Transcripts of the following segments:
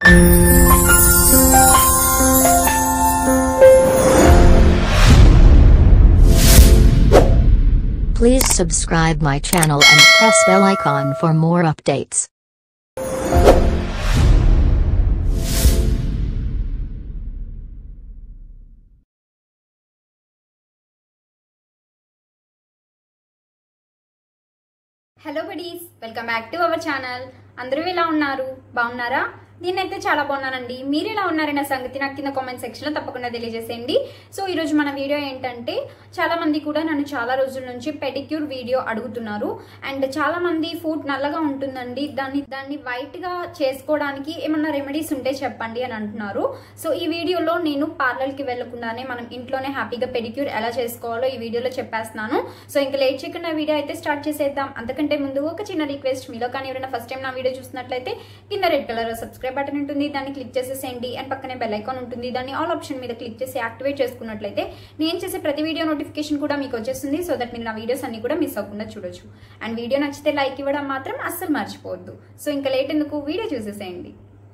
Please subscribe my channel and press bell icon for more updates. Hello buddies, welcome back to our channel. అందరూ ఎలా ఉన్నారు? బాగున్నారా? నేనైతే చాలా బాగున్నానండి. మీరు ఎలా ఉన్నారన్న సంగతి నాకు కింద కామెంట్ సెక్షన్ లో తప్పకుండా తెలియజేసేయండి. సో ఈ రోజు మన వీడియో ఏంటంటే చాలా మంది కూడా నన్ను చాలా రోజుల నుంచి పెడిక్యూర్ వీడియో అడుగుతున్నారు. అండ్ చాలా మంది ఫుట్ నల్లగా ఉంటుందండి, దాన్ని వైట్ గా చేసుకోవడానికి ఏమన్నా రెమెడీస్ ఉంటే చెప్పండి అని అంటున్నారు. సో ఈ వీడియోలో నేను పార్లర్ కి వెళ్లకుండానే మనం ఇంట్లోనే హ్యాపీగా పెడిక్యూర్ ఎలా చేసుకోవాలో ఈ వీడియోలో చెప్పేస్తున్నాను. సో ఇంకా లేట్ చేయకుండా వీడియో అయితే స్టార్ట్ చేసేద్దాం. అంతకంటే ముందు ఒక చిన్న రిక్వెస్ట్, మీలో కానీ ఎవరైనా ఫస్ట్ టైం నా వీడియో చూస్తున్నట్లయితే కింద రెడ్ కలర్ సబ్స్క్రైబ్ బటన్ ఉంటుంది, దాన్ని క్లిక్ చేసేసేయండి. అండ్ పక్కనే బెల్ ఐకాన్ ఉంటుంది, దాన్ని ఆల్ ఆప్షన్ మీద క్లిక్ చేసి యాక్టివేట్ చేసుకున్నట్లయితే నేను చేసే ప్రతి వీడియో నోటిఫికేషన్ కూడా మీకు వచ్చేస్తుంది. సో దట్ మీరు నా వీడియోస్ అన్ని కూడా మిస్ అవ్వకుండా చూడొచ్చు. అండ్ వీడియో నచ్చితే లైక్ ఇవ్వడం మాత్రం అస్సలు మర్చిపోవద్దు. సో ఇంకా లేట్ ఎందుకు, వీడియో చూసేసేయండి.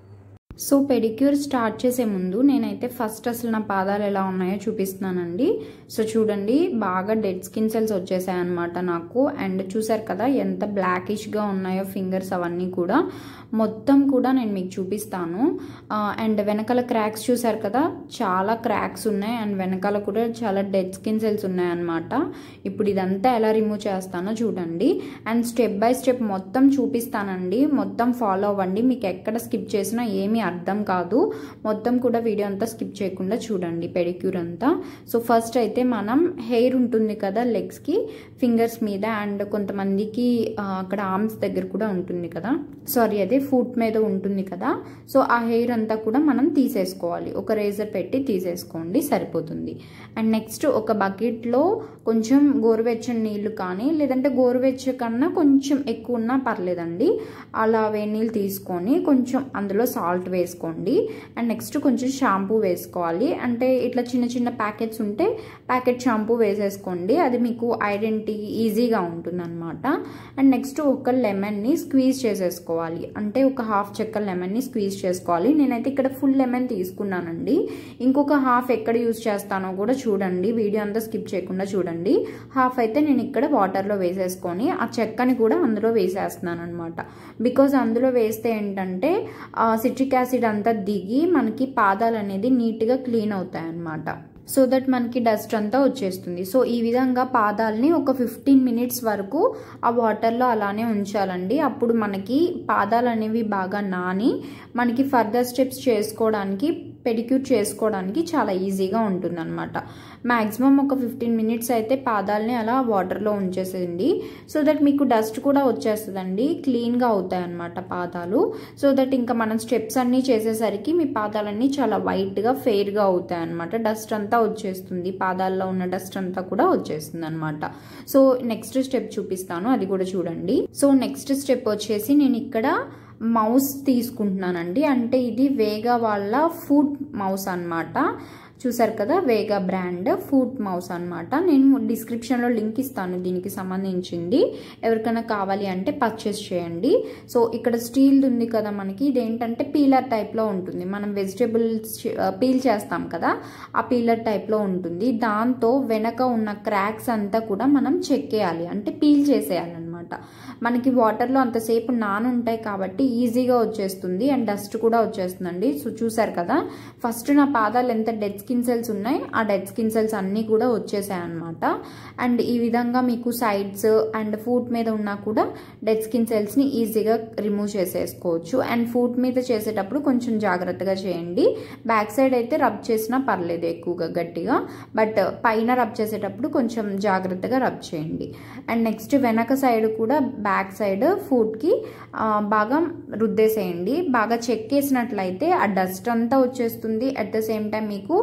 సో పెడిక్యూర్ స్టార్ట్ చేసే ముందు నేనైతే ఫస్ట్ అసలు నా పాదాలు ఎలా ఉన్నాయో చూపిస్తున్నానండి. సో చూడండి, బాగా డెడ్ స్కిన్ సెల్స్ వచ్చేసాయి అనమాట నాకు. అండ్ చూసారు కదా ఎంత బ్లాకిష్గా ఉన్నాయో ఫింగర్స్, అవన్నీ కూడా మొత్తం కూడా నేను మీకు చూపిస్తాను. అండ్ వెనకాల క్రాక్స్ చూసారు కదా, చాలా క్రాక్స్ ఉన్నాయి. అండ్ వెనకాల కూడా చాలా డెడ్ స్కిన్ సెల్స్ ఉన్నాయన్నమాట. ఇప్పుడు ఇదంతా ఎలా రిమూవ్ చేస్తానో చూడండి. అండ్ స్టెప్ బై స్టెప్ మొత్తం చూపిస్తానండి, మొత్తం ఫాలో అవ్వండి. మీకు ఎక్కడ స్కిప్ చేసినా ఏమీ అర్థం కాదు. మొత్తం కూడా వీడియో అంతా స్కిప్ చేయకుండా చూడండి పెడిక్యూర్ అంతా. సో ఫస్ట్ అయితే మనం హెయిర్ ఉంటుంది కదా లెగ్స్కి, ఫింగర్స్ మీద, అండ్ కొంతమందికి అక్కడ ఆర్మ్స్ దగ్గర కూడా ఉంటుంది కదా, సారీ అదే ఫుట్ మీద ఉంటుంది కదా. సో ఆ హెయిర్ అంతా కూడా మనం తీసేసుకోవాలి. ఒక రేజర్ పెట్టి తీసేసుకోండి, సరిపోతుంది. అండ్ నెక్స్ట్ ఒక బకెట్లో కొంచెం గోరువెచ్చని నీళ్లు కానీ, లేదంటే గోరువెచ్చ కన్నా కొంచెం ఎక్కువ ఉన్నా పర్లేదండి, అలా వేడి నీళ్ళు తీసుకొని కొంచెం అందులో సాల్ట్ వేసుకోండి. అండ్ నెక్స్ట్ కొంచెం షాంపూ వేసుకోవాలి. అంటే ఇట్లా చిన్న చిన్న ప్యాకెట్స్ ఉంటే ప్యాకెట్ షాంపూ వేసేసుకోండి, అది మీకు ఐడెంటిటీ ఈజీగా ఉంటుంది అనమాట. అండ్ నెక్స్ట్ ఒక లెమన్ని స్క్వీజ్ చేసేసుకోవాలి, అంటే ఒక హాఫ్ చెక్క లెమన్ని స్క్వీజ్ చేసుకోవాలి. నేనైతే ఇక్కడ ఫుల్ లెమన్ తీసుకున్నానండి. ఇంకొక హాఫ్ ఎక్కడ యూజ్ చేస్తానో కూడా చూడండి, వీడియో అంతా స్కిప్ చేయకుండా చూడండి. హాఫ్ అయితే నేను ఇక్కడ వాటర్లో వేసేసుకొని ఆ చెక్కని కూడా అందులో వేసేస్తున్నాను అనమాట. బికాజ్ అందులో వేస్తే ఏంటంటే సిట్రిక్ యాసిడ్ అంతా దిగి మనకి పాదాలు అనేది నీట్గా క్లీన్ అవుతాయి అన్నమాట. సో దట్ మనకి డస్ట్ అంతా వచ్చేస్తుంది. సో ఈ విధంగా పాదాలని ఒక 15 మినిట్స్ వరకు ఆ వాటర్లో అలానే ఉంచాలండి. అప్పుడు మనకి పాదాలు అనేవి బాగా నాని మనకి ఫర్దర్ స్టెప్స్ చేసుకోవడానికి, పెడిక్యూర్ చేసుకోవడానికి చాలా ఈజీగా ఉంటుంది అనమాట. మ్యాక్సిమం ఒక 15 మినిట్స్ అయితే పాదాలని అలా వాటర్లో ఉంచేసేయండి. సో దట్ మీకు డస్ట్ కూడా వచ్చేస్తుందండి, క్లీన్గా అవుతాయి అన్నమాట పాదాలు. సో దట్ ఇంకా మనం స్టెప్స్ అన్నీ చేసేసరికి మీ పాదాలన్నీ చాలా వైట్గా ఫెయిర్గా అవుతాయి అనమాట. డస్ట్ అంతా వచ్చేస్తుంది, పాదాల్లో ఉన్న డస్ట్ అంతా కూడా వచ్చేస్తుంది అనమాట. సో నెక్స్ట్ స్టెప్ చూపిస్తాను, అది కూడా చూడండి. సో నెక్స్ట్ స్టెప్ వచ్చేసి నేను ఇక్కడ మౌస్ తీసుకుంటున్నానండి. అంటే ఇది వేగా వాళ్ళ ఫుడ్ మౌస్ అన్నమాట. చూసారు కదా, వేగా బ్రాండ్ ఫుడ్ మౌస్ అనమాట. నేను డిస్క్రిప్షన్లో లింక్ ఇస్తాను దీనికి సంబంధించింది, ఎవరికైనా కావాలి అంటే పర్చేస్ చేయండి. సో ఇక్కడ స్టీల్ ఉంది కదా మనకి, ఇదేంటంటే పీలర్ టైప్లో ఉంటుంది. మనం వెజిటేబుల్స్ పీల్ చేస్తాం కదా, ఆ పీలర్ టైప్లో ఉంటుంది. దాంతో వెనక ఉన్న క్రాక్స్ అంతా కూడా మనం చెక్కేయాలి, అంటే పీల్ చేసేయాలన్నమాట. మనకి వాటర్లో అంతసేపు నానుంటాయి కాబట్టి ఈజీగా వచ్చేస్తుంది, అండ్ డస్ట్ కూడా వచ్చేస్తుందండి. సో చూసారు కదా, ఫస్ట్ నా పాదాలు ఎంత డెడ్ స్కిన్ సెల్స్ ఉన్నాయి, ఆ డెడ్ స్కిన్ సెల్స్ అన్నీ కూడా వచ్చేసాయి అనమాట. అండ్ ఈ విధంగా మీకు సైడ్స్ అండ్ ఫుట్ మీద ఉన్నా కూడా డెడ్ స్కిన్ సెల్స్ని ఈజీగా రిమూవ్ చేసేసుకోవచ్చు. అండ్ ఫుట్ మీద చేసేటప్పుడు కొంచెం జాగ్రత్తగా చేయండి. బ్యాక్ సైడ్ అయితే రబ్ చేసినా పర్లేదు ఎక్కువగా గట్టిగా, బట్ పైన రబ్ చేసేటప్పుడు కొంచెం జాగ్రత్తగా రబ్ చేయండి. అండ్ నెక్స్ట్ వెనక సైడ్ కూడా, బ్యాక్ సైడ్ ఫుట్కి బాగా రుద్దేసేయండి. బాగా చెక్కేసినట్లయితే ఆ డస్ట్ అంతా వచ్చేస్తుంది. అట్ ద సేమ్ టైం మీకు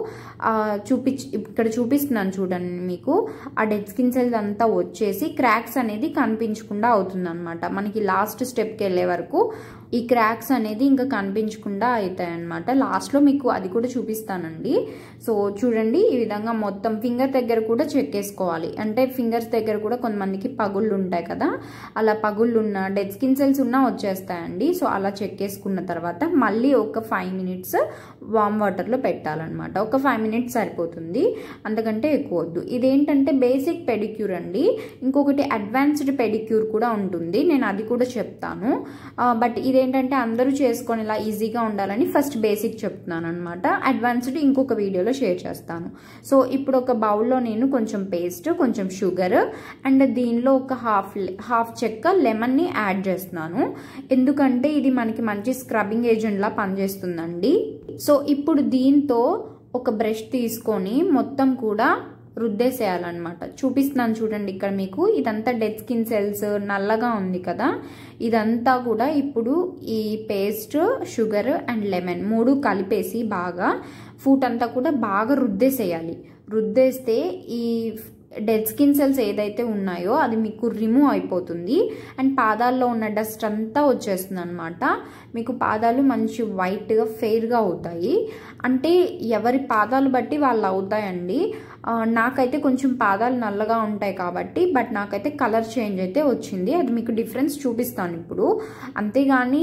ఇక్కడ చూపిస్తున్నాను చూడండి, మీకు ఆ డెడ్ స్కిన్ సెల్స్ అంతా వచ్చేసి క్రాక్స్ అనేది కనిపించకుండా అవుతుంది అనమాట. మనకి లాస్ట్ స్టెప్కి వెళ్ళే వరకు ఈ క్రాక్స్ అనేది ఇంకా కనిపించకుండా అవుతాయి అన్నమాట. లాస్ట్లో మీకు అది కూడా చూపిస్తానండి. సో చూడండి, ఈ విధంగా మొత్తం ఫింగర్ దగ్గర కూడా చెక్కేసుకోవాలి. అంటే ఫింగర్స్ దగ్గర కూడా కొంతమందికి పగుళ్ళు ఉంటాయి కదా, అలా పగుళ్ళు ఉన్న డెడ్ స్కిన్ సెల్స్ ఉన్నా వచ్చేస్తాయండి. సో అలా చెక్కేసుకున్న తర్వాత మళ్ళీ ఒక 5 minutes వామ్ వాటర్లో పెట్టాలన్నమాట. ఒక 5 minutes సరిపోతుంది, అంతకంటే ఎక్కువ వద్దు. ఇదేంటంటే బేసిక్ పెడిక్యూర్ అండి. ఇంకొకటి అడ్వాన్స్డ్ పెడిక్యూర్ కూడా ఉంటుంది, నేను అది కూడా చెప్తాను. బట్ ఇదేంటంటే అందరూ చేసుకొని ఇలా ఈజీగా ఉండాలని ఫస్ట్ బేసిక్ చెప్తున్నాను అనమాట. అడ్వాన్స్డ్ ఇంకొక వీడియోలో షేర్ చేస్తాను. సో ఇప్పుడు ఒక బౌల్లో నేను కొంచెం పేస్ట్, కొంచెం షుగర్ అండ్ దీనిలో ఒక హాఫ్ చెక్క లెమన్ని యాడ్ చేస్తున్నాను. ఎందుకంటే ఇది మనకి మంచి స్క్రబ్బింగ్ ఏజెంట్ లా పనిచేస్తుందండి. సో ఇప్పుడు దీంతో ఒక బ్రష్ తీసుకొని మొత్తం కూడా రుద్దేసేయాలన్నమాట. చూపిస్తున్నాను చూడండి ఇక్కడ మీకు. ఇదంతా డెడ్ స్కిన్ సెల్స్ నల్లగా ఉంది కదా, ఇదంతా కూడా ఇప్పుడు ఈ పేస్ట్, షుగర్ అండ్ లెమన్ 3 కలిపేసి బాగా ఫుట్ అంతా కూడా బాగా రుద్దేసేయాలి. రుద్దేస్తే ఈ డెడ్ స్కిన్ సెల్స్ ఏదైతే ఉన్నాయో అది మీకు రిమూవ్ అయిపోతుంది అండ్ పాదాల్లో ఉన్న డస్ట్ అంతా వచ్చేస్తుంది అనమాట. మీకు పాదాలు మంచి వైట్గా ఫెయిర్గా అవుతాయి. అంటే ఎవరి పాదాలు బట్టి వాళ్ళు అవుతాయండి. నాకైతే కొంచెం పాదాలు నల్లగా ఉంటాయి కాబట్టి, బట్ నాకైతే కలర్ చేంజ్ అయితే వచ్చింది. అది మీకు డిఫరెన్స్ చూపిస్తాను ఇప్పుడు. అంతేగాని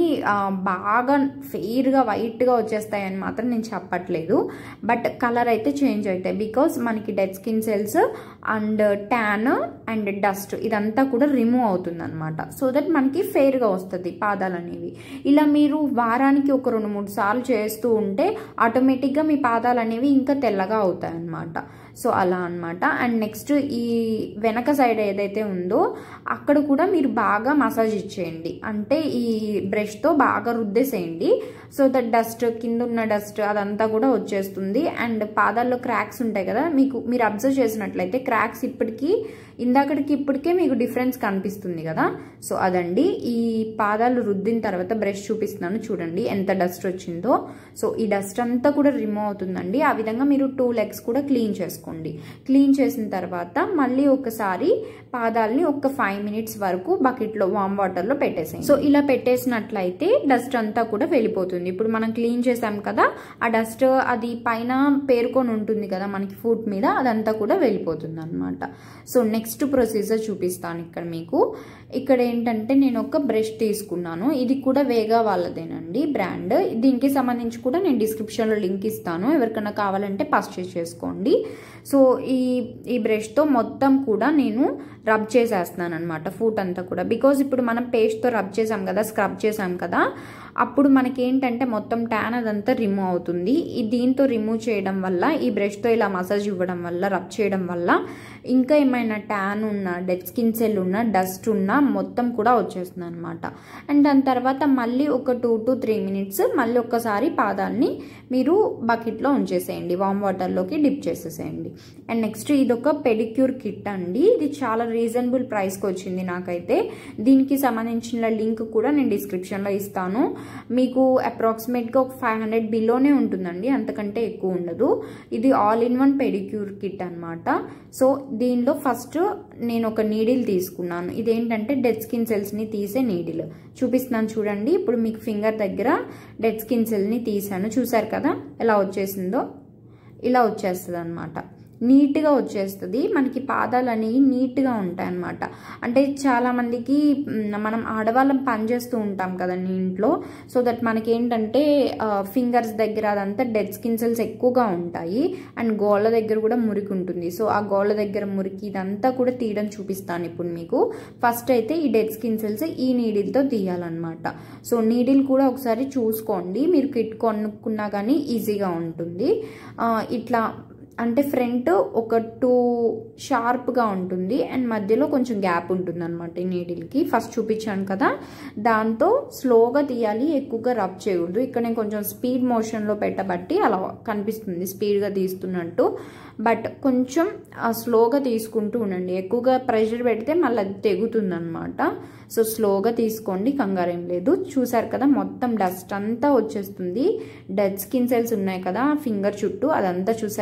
బాగా ఫెయిర్గా వైట్గా వచ్చేస్తాయని మాత్రం నేను చెప్పట్లేదు. బట్ కలర్ అయితే చేంజ్ అవుతాయి, బికాస్ మనకి dead skin cells and tan and dust ఇదంతా కూడా రిమూవ్ అవుతుంది అనమాట. సో దట్ మనకి ఫెయిర్గా వస్తుంది పాదాలు అనేవి. ఇలా మీరు వారానికి ఒక 2-3 సార్లు చేస్తూ ఉంటే ఆటోమేటిక్గా మీ పాదాలు అనేవి ఇంకా తెల్లగా అవుతాయి అన్నమాట. సో అలా అనమాట. అండ్ నెక్స్ట్ ఈ వెనక సైడ్ ఏదైతే ఉందో అక్కడ కూడా మీరు బాగా మసాజ్ ఇచ్చేయండి. అంటే ఈ బ్రష్తో బాగా రుద్దేసేయండి. సో దట్ డస్ట్, కింద ఉన్న డస్ట్ అదంతా కూడా వచ్చేస్తుంది. అండ్ పాదాల్లో క్రాక్స్ ఉంటాయి కదా, మీరు అబ్జర్వ్ చేసినట్లయితే క్రాక్స్ ఇందాకటికి ఇప్పటికే మీకు డిఫరెన్స్ కనిపిస్తుంది కదా. సో అదండి, ఈ పాదాలు రుద్దిన తర్వాత బ్రష్ చూపిస్తున్నాను చూడండి ఎంత డస్ట్ వచ్చిందో. సో ఈ డస్ట్ అంతా కూడా రిమూవ్ అవుతుందండి. ఆ విధంగా మీరు 2 legs కూడా క్లీన్ చేసుకోండి. క్లీన్ చేసిన తర్వాత మళ్ళీ ఒకసారి పాదాలని ఒక 5 minutes వరకు బకెట్లో వామ్ వాటర్లో పెట్టేసేయండి. సో ఇలా పెట్టేసినట్లయితే డస్ట్ అంతా కూడా వెళ్ళిపోతుంది. ఇప్పుడు మనం క్లీన్ చేసాం కదా, ఆ డస్ట్ అది పైన పేరుకొని ఉంటుంది కదా మనకి ఫుట్ మీద, అదంతా కూడా వెళ్ళిపోతుంది అనమాట. సో నెక్స్ట్ ప్రొసీజర్ చూపిస్తాను ఇక్కడ మీకు. ఇక్కడ ఏంటంటే నేను ఒక బ్రష్ తీసుకున్నాను. ఇది కూడా వేగా వాళ్ళదేనండి బ్రాండ్. దీనికి సంబంధించి కూడా నేను డిస్క్రిప్షన్లో లింక్ ఇస్తాను, ఎవరికైనా కావాలంటే పర్చేస్ చేసుకోండి. సో ఈ బ్రష్తో మొత్తం కూడా నేను రబ్ చేసేస్తున్నాను అనమాట ఫుట్ అంతా కూడా. బికాజ్ ఇప్పుడు మనం పేస్ట్తో రబ్ చేసాం కదా, స్క్రబ్ చేసాం కదా, అప్పుడు మనకి ఏంటంటే మొత్తం ట్యాన్ అదంతా రిమూవ్ అవుతుంది. దీంతో రిమూవ్ చేయడం వల్ల, ఈ బ్రష్తో ఇలా మసాజ్ ఇవ్వడం వల్ల, రబ్ చేయడం వల్ల ఇంకా ఏమైనా ట్యాన్ ఉన్న, డెడ్ స్కిన్ సెల్ ఉన్న, డస్ట్ ఉన్న మొత్తం కూడా వచ్చేస్తుంది అనమాట. అండ్ దాని తర్వాత మళ్ళీ ఒక 2 to 3 minutes మళ్ళీ ఒక్కసారి పాదాలని మీరు బకెట్లో ఉంచేసేయండి, వామ్ వాటర్లోకి డిప్ చేసేసేయండి. అండ్ నెక్స్ట్ ఇదొక పెడిక్యూర్ కిట్ అండి. ఇది చాలా రీజనబుల్ ప్రైస్కి వచ్చింది నాకైతే. దీనికి సంబంధించిన లింక్ కూడా నేను డిస్క్రిప్షన్లో ఇస్తాను. మీకు అప్రాక్సిమేట్గా ఒక 500 బిలోనే ఉంటుందండి, అంతకంటే ఎక్కువ ఉండదు. ఇది all in one pedicure kit అనమాట. సో దీనిలో ఫస్ట్ నేను ఒక నీడిల్ తీసుకున్నాను. ఇదేంటంటే డెడ్ స్కిన్ సెల్స్ని తీసే నీడిల్ చూపిస్తున్నాను చూడండి. ఇప్పుడు మీకు ఫింగర్ దగ్గర డెడ్ స్కిన్ సెల్ని తీసాను, చూసారు కదా ఎలా వచ్చేసిందో. ఇలా వచ్చేస్తుంది అనమాట, నీట్గా వచ్చేస్తుంది. మనకి పాదాలు అనేవి నీట్గా ఉంటాయి అన్నమాట. అంటే చాలామందికి మనం ఆడవాళ్ళం పనిచేస్తూ ఉంటాం కదండి ఇంట్లో. సో దట్ మనకి ఏంటంటే ఫింగర్స్ దగ్గర అదంతా డెడ్ స్కిన్ సెల్స్ ఎక్కువగా ఉంటాయి అండ్ గోళ్ళ దగ్గర కూడా మురికి ఉంటుంది. సో ఆ గోళ్ళ దగ్గర మురికి ఇదంతా కూడా తీయడం చూపిస్తాను ఇప్పుడు మీకు. ఫస్ట్ అయితే ఈ డెడ్ స్కిన్ సెల్స్ ఈ నీడిల్తో తీయాలన్నమాట. సో నీడిల్ కూడా ఒకసారి చూసుకోండి, మీరు కిట్ కొనుక్కున్నా కానీ ఈజీగా ఉంటుంది. ఇట్లా అంటే ఫ్రంట్ ఒక 2 షార్ప్గా ఉంటుంది అండ్ మధ్యలో కొంచెం గ్యాప్ ఉంటుంది అనమాట ఈ నీడిల్కి. ఫస్ట్ చూపించాను కదా, దాంతో స్లోగా తీయాలి, ఎక్కువగా రబ్ చేయకూడదు. ఇక్కడ నేను కొంచెం స్పీడ్ మోషన్లో పెట్టబట్టి అలా కనిపిస్తుంది స్పీడ్గా తీస్తున్నట్టు. బట్ కొంచెం స్లోగా తీసుకుంటూ ఉండండి, ఎక్కువగా ప్రెషర్ పెడితే మళ్ళీ అది తెగుతుంది అనమాట. సో స్లోగా తీసుకోండి, కంగారేం లేదు. చూసారు కదా మొత్తం డస్ట్ అంతా వచ్చేస్తుంది. డెడ్ స్కిన్ సెల్స్ ఉన్నాయి కదా ఫింగర్ చుట్టూ, అదంతా చూసారా ఎలా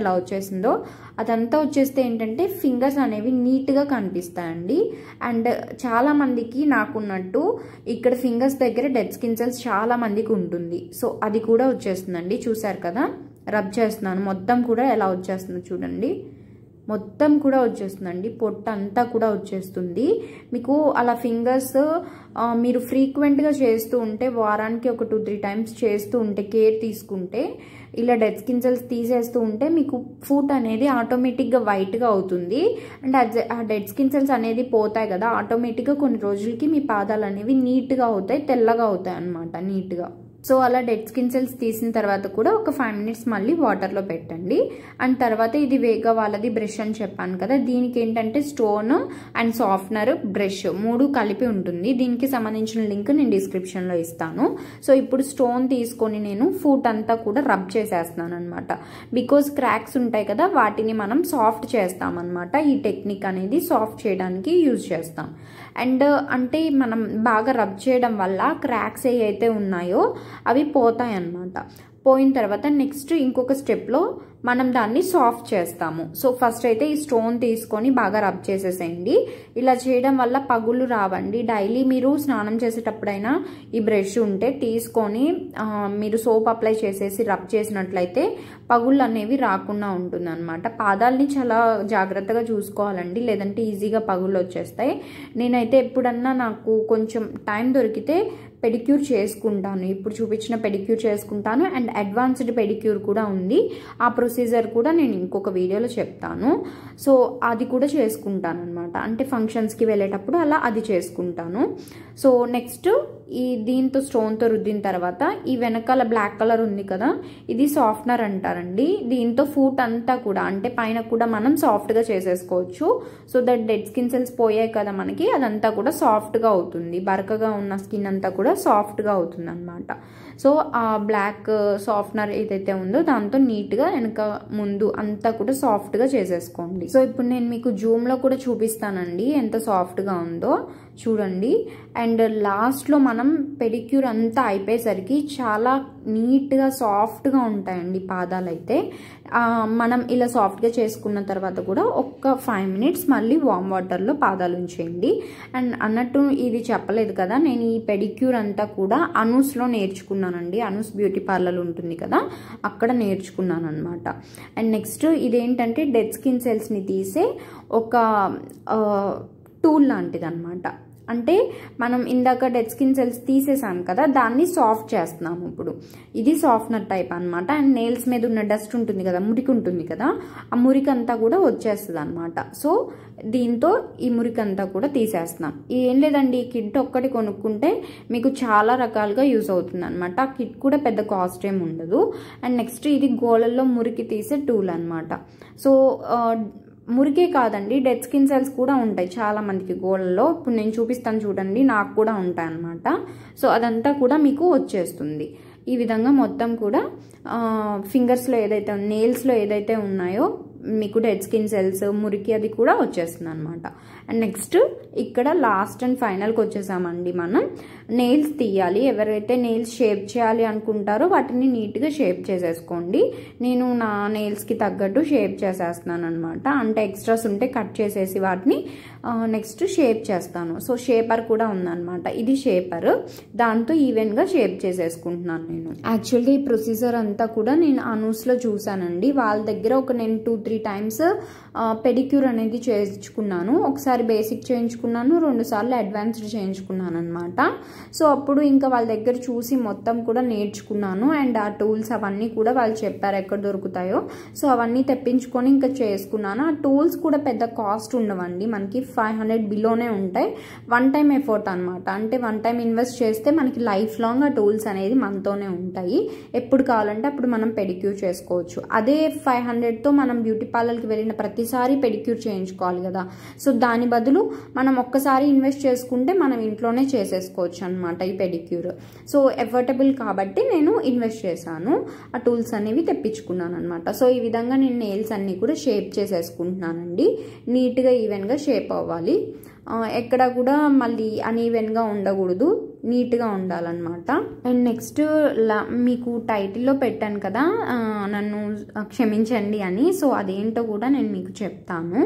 ఎలా వచ్చేసిందో అదంతా వచ్చేస్తే ఏంటంటే ఫింగర్స్ అనేవి నీట్గా కనిపిస్తాయండి. అండ్ చాలా మందికి నాకున్నట్టు ఇక్కడ ఫింగర్స్ దగ్గర డెడ్ స్కిన్ సెల్స్ చాలా మందికి ఉంటుంది. సో అది కూడా వచ్చేస్తుందండి. చూసారు కదా, రబ్ చేస్తున్నాను, మొత్తం కూడా ఎలా వచ్చేస్తుందో చూడండి, మొత్తం కూడా వచ్చేస్తుందండి, పొట్ట అంతా కూడా వచ్చేస్తుంది మీకు. అలా ఫింగర్స్ మీరు ఫ్రీక్వెంట్గా చేస్తూ ఉంటే, వారానికి ఒక 2-3 టైమ్స్ చేస్తూ ఉంటే, కేర్ తీసుకుంటే, ఇలా డెడ్ స్కిన్ సెల్స్ తీసేస్తూ ఉంటే మీకు ఫుట్ అనేది ఆటోమేటిక్గా వైట్గా అవుతుంది. అండ్ ఆ డెడ్ స్కిన్ సెల్స్ అనేది పోతాయి కదా, ఆటోమేటిక్గా కొన్ని రోజులకి మీ పాదాలు అనేవి నీట్గా అవుతాయి, తెల్లగా అవుతాయి అన్నమాట, నీట్గా. సో అలా డెడ్ స్కిన్ సెల్స్ తీసిన తర్వాత కూడా ఒక 5 మినిట్స్ మళ్ళీ వాటర్లో పెట్టండి. అండ్ తర్వాత ఇది వేగా వాళ్ళది బ్రష్ అని చెప్పాను కదా, దీనికి ఏంటంటే స్టోన్ అండ్ సాఫ్ట్నర్ బ్రష్ 3 కలిపి ఉంటుంది. దీనికి సంబంధించిన లింక్ నేను డిస్క్రిప్షన్లో ఇస్తాను. సో ఇప్పుడు స్టోన్ తీసుకొని నేను ఫుట్ అంతా కూడా రబ్ చేసేస్తున్నాను అనమాట. బికాజ్ క్రాక్స్ ఉంటాయి కదా, వాటిని మనం సాఫ్ట్ చేస్తామన్నమాట. ఈ టెక్నిక్ అనేది సాఫ్ట్ చేయడానికి యూజ్ చేస్తాం. అండ్ అంటే మనం బాగా రబ్ చేయడం వల్ల క్రాక్స్ ఏవైతే ఉన్నాయో అవి పోతాయి అన్నమాట. పోయిన తర్వాత నెక్స్ట్ ఇంకొక స్టెప్లో మనం దాన్ని సాఫ్ట్ చేస్తాము. సో ఫస్ట్ అయితే ఈ స్టోన్ తీసుకొని బాగా రబ్ చేసేసేయండి. ఇలా చేయడం వల్ల పగుళ్ళు రావండి. డైలీ మీరు స్నానం చేసేటప్పుడైనా ఈ బ్రష్ ఉంటే తీసుకొని మీరు సోప్ అప్లై చేసేసి రబ్ చేసినట్లయితే పగుళ్ళు అనేవి రాకుండా ఉంటుంది అనమాట. పాదాలని చాలా జాగ్రత్తగా చూసుకోవాలండి, లేదంటే ఈజీగా పగుళ్ళు వచ్చేస్తాయి. నేనైతే ఎప్పుడన్నా నాకు కొంచెం టైం దొరికితే పెడిక్యూర్ చేసుకుంటాను. ఇప్పుడు చూపించిన పెడిక్యూర్ చేసుకుంటాను. అండ్ అడ్వాన్స్డ్ పెడిక్యూర్ కూడా ఉంది. ఆ ప్రొసీజర్ కూడా నేను ఇంకొక వీడియోలో చెప్తాను. సో అది కూడా చేసుకుంటాను అనమాట. అంటే ఫంక్షన్స్కి వెళ్ళేటప్పుడు అలా అది చేసుకుంటాను. సో నెక్స్ట్ దీంతో స్టోన్తో రుద్దిన తర్వాత ఈ వెనకాల బ్లాక్ కలర్ ఉంది కదా, ఇది సాఫ్ట్నర్ అంటారండి. దీంతో ఫుట్ అంతా కూడా అంటే పైన కూడా మనం సాఫ్ట్గా చేసేసుకోవచ్చు. So that dead skin cells పోయాయి కదా మనకి, అదంతా కూడా సాఫ్ట్గా అవుతుంది. బరకగా ఉన్న స్కిన్ అంతా కూడా సాఫ్ట్గా అవుతుంది అనమాట. సో ఆ బ్లాక్ సాఫ్ట్నర్ ఏదైతే ఉందో దాంతో నీట్గా వెనక ముందు అంతా కూడా సాఫ్ట్గా చేసేసుకోండి. సో ఇప్పుడు నేను మీకు జూమ్లో కూడా చూపిస్తానండి ఎంత సాఫ్ట్గా ఉందో చూడండి. అండ్ లాస్ట్లో మనం పెడిక్యూర్ అంతా అయిపోయేసరికి చాలా నీట్గా సాఫ్ట్గా ఉంటాయండి పాదాలు అయితే. మనం ఇలా సాఫ్ట్గా చేసుకున్న తర్వాత కూడా ఒక్క 5 మినిట్స్ మళ్ళీ వామ్ వాటర్లో పాదాలు ఉంచేయండి. అండ్ అన్నట్టు ఇది చెప్పలేదు కదా, నేను ఈ పెడిక్యూర్ అంతా కూడా అనూస్లో నేర్చుకున్నానండి. అనూస్ బ్యూటీ పార్లర్ ఉంటుంది కదా, అక్కడ నేర్చుకున్నాను అనమాట. అండ్ నెక్స్ట్ ఇదేంటంటే డెడ్ స్కిన్ సెల్స్ని తీసే ఒక టూల్ లాంటిది అనమాట. అంటే మనం ఇందాక డెడ్ స్కిన్ సెల్స్ తీసేసాం కదా, దాన్ని సాఫ్ట్ చేస్తున్నాము ఇప్పుడు. ఇది సాఫ్ట్నర్ టైప్ అనమాట. అండ్ నెయిల్స్ మీద ఉన్న డస్ట్ ఉంటుంది కదా, మురికి ఉంటుంది కదా, ఆ మురికి అంతా కూడా వచ్చేస్తుంది అనమాట. సో దీంతో ఈ మురికి అంతా కూడా తీసేస్తున్నాం. ఏం లేదండి, ఈ కిట్ ఒక్కటి కొనుక్కుంటే మీకు చాలా రకాలుగా యూజ్ అవుతుంది అనమాట. ఆ కిట్ కూడా పెద్ద కాస్ట్ ఏమి ఉండదు. అండ్ నెక్స్ట్ ఇది గోళల్లో మురికి తీసే టూల్ అనమాట. సో మురికే కాదండి, డెడ్ స్కిన్ సెల్స్ కూడా ఉంటాయి చాలా మందికి గోళ్ళలో. ఇప్పుడు నేను చూపిస్తాను చూడండి, నాకు కూడా ఉంటాయి అన్నమాట. సో అదంతా కూడా మీకు వచ్చేస్తుంది. ఈ విధంగా మొత్తం కూడా ఫింగర్స్లో ఏదైతే నెయిల్స్లో ఏదైతే ఉన్నాయో మీకు డెడ్ స్కిన్ సెల్స్ మురికి అది కూడా వచ్చేస్తుంది అనమాట. అండ్ నెక్స్ట్ ఇక్కడ లాస్ట్ అండ్ ఫైనల్కి వచ్చేసామండి. మనం నెయిల్స్ తీయాలి. ఎవరైతే నెయిల్స్ షేప్ చేయాలి అనుకుంటారో వాటిని నీట్గా షేప్ చేసేసుకోండి. నేను నా నెయిల్స్కి తగ్గట్టు షేప్ చేసేస్తున్నాను అనమాట. అంటే ఎక్స్ట్రాస్ ఉంటే కట్ చేసేసి వాటిని నెక్స్ట్ షేప్ చేస్తాను. సో షేపర్ కూడా ఉందన్నమాట. ఇది షేపర్, దాంతో ఈవెన్గా షేప్ చేసేసుకుంటున్నాను నేను. యాక్చువల్గా ఈ ప్రొసీజర్ అంతా కూడా నేను అనూస్లో చూసానండి. వాళ్ళ దగ్గర ఒక నేను 2-3 టైమ్స్ పెడిక్యూర్ అనేది చేయించుకున్నాను. ఒకసారి బేసిక్ చేయించుకున్నాను, 2 సార్లు అడ్వాన్స్డ్ చేయించుకున్నాను అనమాట. సో అప్పుడు ఇంకా వాళ్ళ దగ్గర చూసి మొత్తం కూడా నేర్చుకున్నాను. అండ్ ఆ టూల్స్ అవన్నీ కూడా వాళ్ళు చెప్పారు ఎక్కడ దొరుకుతాయో. సో అవన్నీ తెప్పించుకొని ఇంకా చేసుకున్నాను. ఆ టూల్స్ కూడా పెద్ద కాస్ట్ ఉండవండి, మనకి 500 బిలోనే ఉంటాయి. వన్ టైం ఎఫర్ట్ అనమాట. అంటే వన్ టైం ఇన్వెస్ట్ చేస్తే మనకి లైఫ్ లాంగ్ ఆ టూల్స్ అనేది మనతోనే ఉంటాయి. ఎప్పుడు కావాలంటే అప్పుడు మనం పెడిక్యూర్ చేసుకోవచ్చు. అదే 500తో మనం బ్యూటీ పార్లర్కి వెళ్ళిన ప్రతిసారి పెడిక్యూర్ చేయించుకోవాలి కదా. సో దాని బదులు మనం ఒక్కసారి ఇన్వెస్ట్ చేసుకుంటే మనం ఇంట్లోనే చేసేసుకోవచ్చు అనమాట ఈ పెడిక్యూర్. సో ఎఫర్టబుల్ కాబట్టి నేను ఇన్వెస్ట్ చేశాను, ఆ టూల్స్ అనేవి తెప్పించుకున్నాను అనమాట. సో ఈ విధంగా నేను నెయిల్స్ అన్ని కూడా షేప్ చేసేసుకుంటున్నానండి. నీట్గా ఈవెన్గా షేప్ అవ్వాలి, ఎక్కడ కూడా మళ్ళీ అన్ఈవెన్గా ఉండకూడదు. నీట్గా ఉండాలన్నమాట. అండ్ నెక్స్ట్ మీకు టైటిల్లో పెట్టాను కదా నన్ను క్షమించండి అని, సో అదేంటో కూడా నేను మీకు చెప్తాను.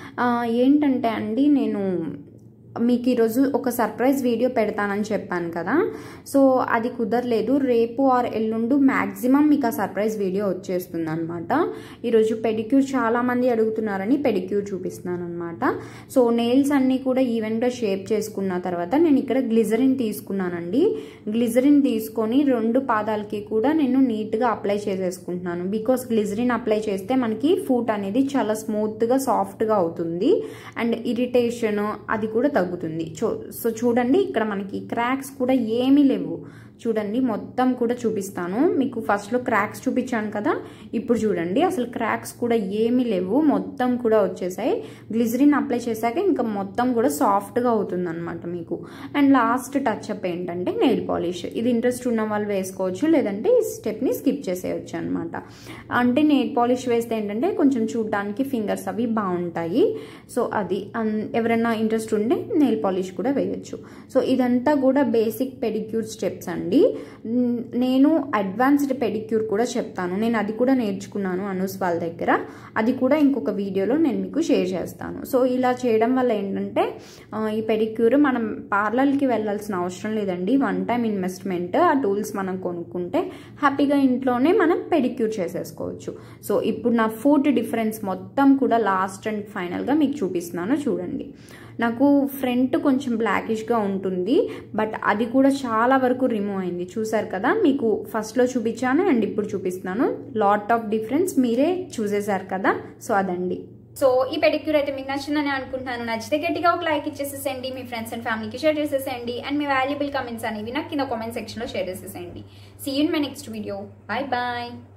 ఏంటంటే అండి, నేను మీకు ఈరోజు ఒక సర్ప్రైజ్ వీడియో పెడతానని చెప్పాను కదా, సో అది కుదరలేదు. రేపు ఆర్ ఎల్లుండు మ్యాక్సిమం మీకు ఆ సర్ప్రైజ్ వీడియో వచ్చేస్తుంది అనమాట. ఈరోజు పెడిక్యూర్ చాలామంది అడుగుతున్నారని పెడిక్యూర్ చూపిస్తున్నాను అనమాట. సో నెయిల్స్ అన్నీ కూడా ఈవెన్గా షేప్ చేసుకున్న తర్వాత నేను ఇక్కడ గ్లిజరిన్ తీసుకున్నానండి. గ్లిజరిన్ తీసుకొని 2 పాదాలకి కూడా నేను నీట్గా అప్లై చేసేసుకుంటున్నాను. బికాస్ గ్లిజరిన్ అప్లై చేస్తే మనకి ఫుట్ అనేది చాలా స్మూత్గా సాఫ్ట్గా అవుతుంది అండ్ ఇరిటేషన్ అది కూడా తగ్గుతుంది. సో చూడండి, ఇక్కడ మనకి క్రాక్స్ కూడా ఏమీ లేవు. చూడండి, మొత్తం కూడా చూపిస్తాను మీకు. ఫస్ట్లో క్రాక్స్ చూపించాను కదా, ఇప్పుడు చూడండి అసలు క్రాక్స్ కూడా ఏమీ లేవు, మొత్తం కూడా వచ్చేసాయి. గ్లిజరిన్ అప్లై చేశాక ఇంకా మొత్తం కూడా సాఫ్ట్గా అవుతుంది అనమాట మీకు. అండ్ లాస్ట్ టచ్ అప్ ఏంటంటే నెయిల్ పాలిష్. ఇది ఇంట్రెస్ట్ ఉన్న వాళ్ళు వేసుకోవచ్చు, లేదంటే ఈ స్టెప్ని స్కిప్ చేసేయచ్చు అనమాట. అంటే నెయిల్ పాలిష్ వేస్తే ఏంటంటే కొంచెం చూడడానికి ఫింగర్స్ అవి బాగుంటాయి. సో అది ఎవరైనా ఇంట్రెస్ట్ ఉంటే నెయిల్ పాలిష్ కూడా వేయచ్చు. సో ఇదంతా కూడా బేసిక్ పెడిక్యూర్ స్టెప్స్ అండి. నేను అడ్వాన్స్డ్ పెడిక్యూర్ కూడా చెప్తాను. నేను అది కూడా నేర్చుకున్నాను అనూస్ వాళ్ళ దగ్గర. అది కూడా ఇంకొక వీడియోలో నేను మీకు షేర్ చేస్తాను. సో ఇలా చేయడం వల్ల ఏంటంటే ఈ పెడిక్యూర్ మనం పార్లర్కి వెళ్ళాల్సిన అవసరం లేదండి. 1 టైం ఇన్వెస్ట్మెంట్. ఆ టూల్స్ మనం కొనుక్కుంటే హ్యాపీగా ఇంట్లోనే మనం పెడిక్యూర్ చేసేసుకోవచ్చు. సో ఇప్పుడు నా ఫుట్ డిఫరెన్స్ మొత్తం కూడా లాస్ట్ అండ్ ఫైనల్గా మీకు చూపిస్తున్నాను. చూడండి, నాకు ఫ్రంట్ కొంచెం బ్లాకిష్గా ఉంటుంది, బట్ అది కూడా చాలా వరకు రిమూవ్ అయింది. చూసారు కదా, మీకు ఫస్ట్లో చూపించాను అండ్ ఇప్పుడు చూపిస్తున్నాను. లాట్ ఆఫ్ డిఫరెన్స్ మీరే చూసేశారు కదా. సో అదండి. సో ఈ పెడిక్యూర్ అయితే మీకు నచ్చిందని అనుకుంటున్నాను. నచ్చితే గట్టిగా ఒక లైక్ ఇచ్చేసేసేయండి, మీ ఫ్రెండ్స్ అండ్ ఫ్యామిలీకి షేర్ చేసేసేయండి, అండ్ మీ వాల్యుబుల్ కమెంట్స్ అనేవి నాకు కింద కామెంట్ సెక్షన్లో షేర్ చేసేసేయండి. See you in my next video. Bye bye.